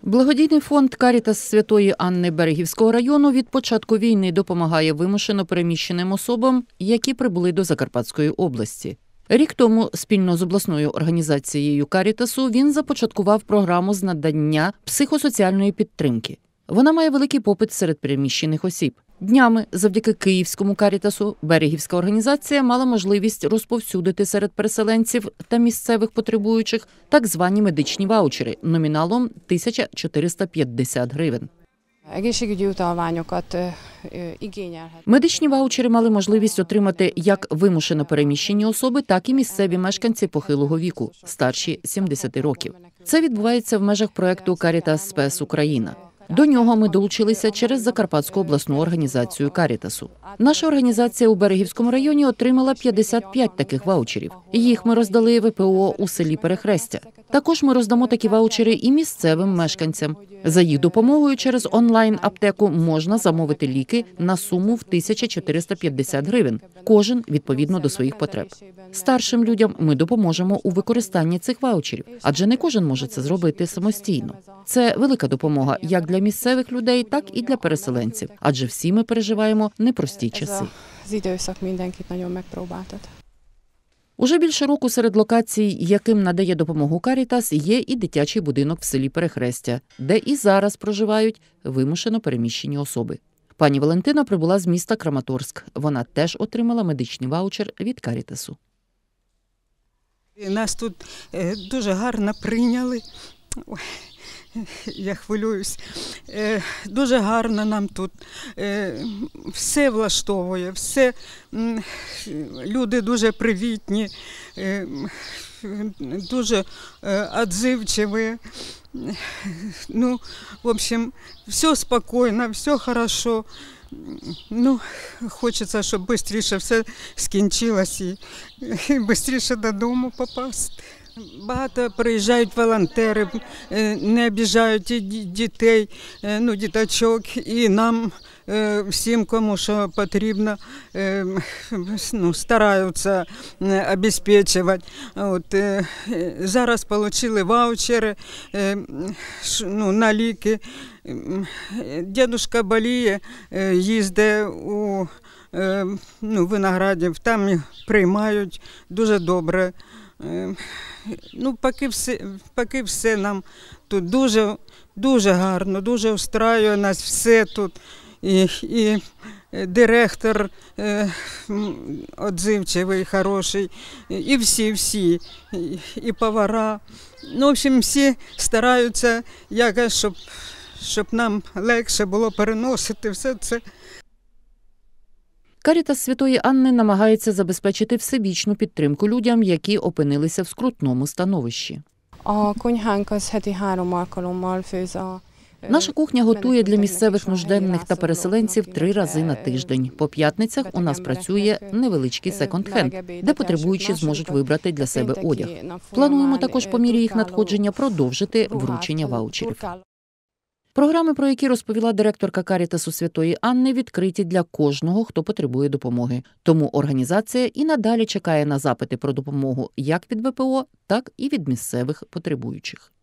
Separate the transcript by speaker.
Speaker 1: Благодійний фонд «Карітас Святої Анни» Берегівського району від початку війни допомагає вимушено переміщеним особам, які прибули до Закарпатської області. Рік тому спільно з обласною організацією «Карітасу» він започаткував програму з надання психосоціальної підтримки. Вона має великий попит серед переміщених осіб. Днями, завдяки Київському «Карітасу», Берегівська організація мала можливість розповсюдити серед переселенців та місцевих потребуючих так звані медичні ваучери номіналом 1450 гривень. Медичні ваучери мали можливість отримати як вимушено переміщені особи, так і місцеві мешканці похилого віку, старші 70 років. Це відбувається в межах проєкту «Карітас Спес Україна». До нього ми долучилися через Закарпатську обласну організацію «Карітасу». Наша організація у Берегівському районі отримала 55 таких ваучерів. Їх ми роздали ВПО у селі Перехрестя. Також ми роздамо такі ваучери і місцевим мешканцям. За їх допомогою через онлайн-аптеку можна замовити ліки на суму в 1450 гривень, кожен відповідно до своїх потреб. Старшим людям ми допоможемо у використанні цих ваучерів, адже не кожен може це зробити самостійно. Це велика допомога як для місцевих людей, так і для переселенців, адже всі ми переживаємо непрості часи. Уже більше року серед локацій, яким надає допомогу «Карітас», є і дитячий будинок в селі Перехрестя, де і зараз проживають вимушено переміщені особи. Пані Валентина прибула з міста Краматорськ. Вона теж отримала медичний ваучер від «Карітасу».
Speaker 2: Нас тут дуже гарно прийняли. Ой, я хвилююсь. Дуже гарно нам тут. Все влаштовує, все. Люди дуже привітні, дуже відзивчиві. Ну, в общем, все спокійно, все хорошо. Ну, хочеться, щоб швидше все скінчилось і швидше додому попасти. Багато приїжджають волонтери, не обіжають і дітей, ну, діточок, і нам, всім, кому що потрібно, ну, стараються обезпечувати. От, зараз отримали ваучери, ну, на ліки. Дідусь боліє, їздить у Виноградів, там приймають дуже добре. Ну, поки все нам тут дуже гарно, дуже устраює нас все тут. І директор відзивчивий, хороший, і всі, і повара. Ну, в общем, всі стараються якось, щоб нам легше було переносити все це.
Speaker 1: «Карітас Святої Анни» намагається забезпечити всебічну підтримку людям, які опинилися в скрутному становищі. Наша кухня готує для місцевих нужденних та переселенців 3 рази на тиждень. По п'ятницях у нас працює невеличкий секонд-хенд, де потребуючі зможуть вибрати для себе одяг. Плануємо також по мірі їх надходження продовжити вручення ваучерів. Програми, про які розповіла директорка «Карітасу Святої Анни», відкриті для кожного, хто потребує допомоги. Тому організація і надалі чекає на запити про допомогу як від ВПО, так і від місцевих потребуючих.